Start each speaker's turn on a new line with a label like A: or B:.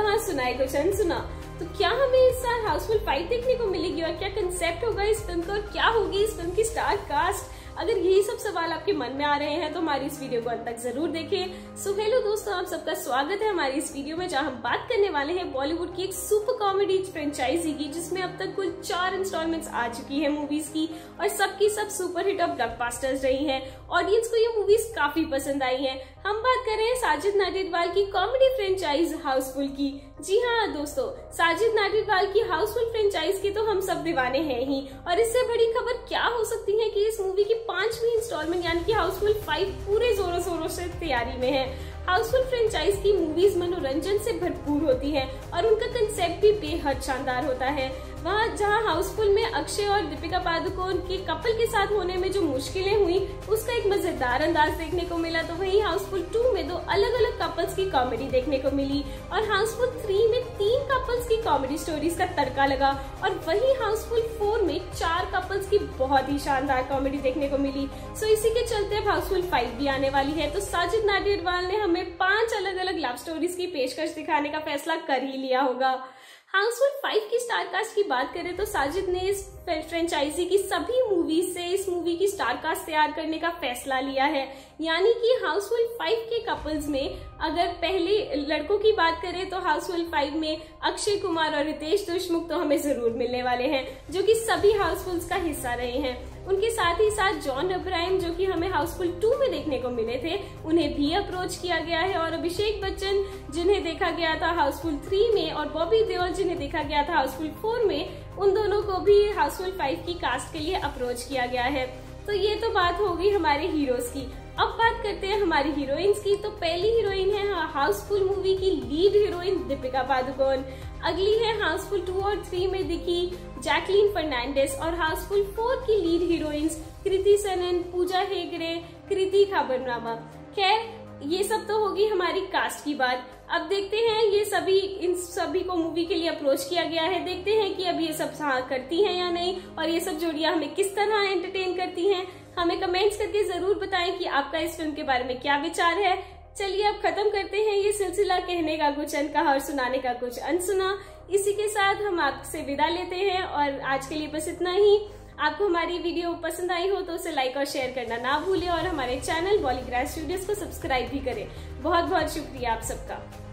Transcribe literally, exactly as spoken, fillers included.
A: कहां सुनाए कुछ अनसुना। तो क्या हमें इस साल हाउसफुल फाइव देखने को मिलेगी और क्या कंसेप्ट होगा इस फिल्म का और क्या होगी इस फिल्म की स्टार कास्ट? अगर यही सब सवाल आपके मन में आ रहे हैं तो हमारी इस वीडियो को अंत तक जरूर देखें। सो हेलो दोस्तों, आप सबका स्वागत है हमारी इस वीडियो में, जहां हम बात करने वाले हैं बॉलीवुड की एक सुपर कॉमेडी फ्रेंचाइजी की, जिसमें अब तक कुल चार इंस्टॉलमेंट्स आ चुकी है मूवीज की और सबकी सब सुपर हिट और ब्लॉकबस्टर्स रही हैं। ऑडियंस को ये मूवीज काफी पसंद आई हैं। हम बात कर रहे हैं साजिद नाडियाडवाल की कॉमेडी फ्रेंचाइज हाउसफुल की। जी हाँ दोस्तों, साजिद नाडियाडवाल की हाउसफुल फ्रेंचाइज की तो हम सब दीवाने हैं ही, और इससे बड़ी खबर क्या हो सकती है कि इस मूवी की पांचवी इंस्टॉलमेंट यानी कि हाउसफुल फाइव पूरे जोरों शोरों से तैयारी में है। हाउसफुल फ्रेंचाइज की मूवीज मनोरंजन से भरपूर होती हैं और उनका कंसेप्ट भी बेहद शानदार होता है। वहाँ जहाँ हाउसफुल में अक्षय और दीपिका पादुकोण के कपल के साथ होने में जो मुश्किलें हुई उसका एक मजेदार अंदाज देखने को मिला, तो वहीं हाउसफुल टू में दो अलग अलग कपल्स की कॉमेडी देखने को मिली और हाउसफुल थ्री में तीन कपल्स की कॉमेडी स्टोरीज का तड़का लगा और वहीं हाउसफुल फोर में चार कपल्स की बहुत ही शानदार कॉमेडी देखने को मिली। सो इसी के चलते अब हाउसफुल फाइव भी आने वाली है, तो साजिद नाडियाडवाल ने हमें पांच अलग अलग लव स्टोरीज की पेशकश दिखाने का फैसला कर ही लिया होगा। हाउसफुल फाइव की स्टार कास्ट की बात करें तो साजिद ने इस फ्रेंचाइजी की सभी मूवीज से इस मूवी की स्टार कास्ट तैयार करने का फैसला लिया है। यानी कि हाउसफुल फाइव के कपल्स में अगर पहले लड़कों की बात करें तो हाउसफुल फाइव में अक्षय कुमार और रितेश देशमुख तो हमें जरूर मिलने वाले हैं, जो कि सभी हाउसफुल्स का हिस्सा रहे हैं। उनके साथ ही साथ जॉन अब्राहम, जो कि हमें हाउसफुल टू में देखने को मिले थे, उन्हें भी अप्रोच किया गया है। और अभिषेक बच्चन, जिन्हें देखा गया था हाउसफुल थ्री में, और बॉबी देओल, जिन्हें देखा गया था हाउसफुल फोर में, उन दोनों को भी हाउसफुल फाइव की कास्ट के लिए अप्रोच किया गया है। तो ये तो बात हो गई हमारे हीरोज की। अब बात करते हैं हमारी हीरोइंस की। तो पहली हीरोइन है हाउसफुल मूवी की लीड हीरोइन दीपिका पादुकोण। अगली है हाउसफुल टू और थ्री में दिखी जैकलीन फर्नांडिस, और हाउसफुल फोर की लीड हीरोइंस कृति सेनन, पूजा हेगड़े, कृति खाबरनामा। खैर, ये सब तो होगी हमारी कास्ट की बात। अब देखते हैं ये सभी इन सभी को मूवी के लिए अप्रोच किया गया है, देखते हैं कि अब ये सब हाँ करती हैं या नहीं, और ये सब जोड़ियां हमें किस तरह एंटरटेन करती हैं। हमें कमेंट्स करके जरूर बताएं कि आपका इस फिल्म के बारे में क्या विचार है। चलिए अब खत्म करते हैं ये सिलसिला कहने का कुछ अनकहा और सुनाने का कुछ अनसुना। इसी के साथ हम आपसे विदा लेते हैं और आज के लिए बस इतना ही। आपको हमारी वीडियो पसंद आई हो तो उसे लाइक और शेयर करना ना भूलें और हमारे चैनल बॉलीग्राज स्टूडियोज को सब्सक्राइब भी करें। बहुत बहुत शुक्रिया आप सबका।